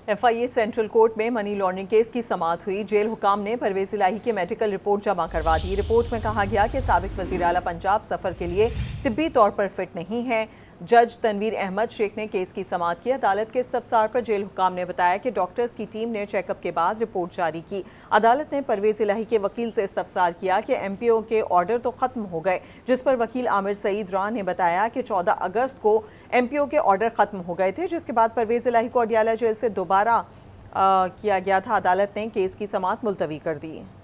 FIA central court में money laundering case की समाअत हुई। जेल हुकाम ने परवेज इलाही की मेडिकल रिपोर्ट जमा करवा दी। रिपोर्ट में कहा गया कि साबिक वज़ीर आला पंजाब सफ़र के लिए तिब्बी तौर पर फिट नहीं है। जज तनवीर अहमद शेख ने केस की समाअत की। अदालत के इस्तफसार पर जेल हुकाम ने बताया कि डॉक्टर्स की टीम ने चेकअप के बाद रिपोर्ट जारी की। अदालत ने परवेज इलाही के वकील से इस्तफसार किया कि MPO के ऑर्डर तो खत्म हो गए, जिस पर वकील आमिर सईद रान ने बताया कि 14 अगस्त को MPO के ऑर्डर खत्म हो गए थे, जिसके बाद परवेज इलाही को अडियाला जेल से दोबारा किया गया था। अदालत ने केस की समाअत मुलतवी कर दी।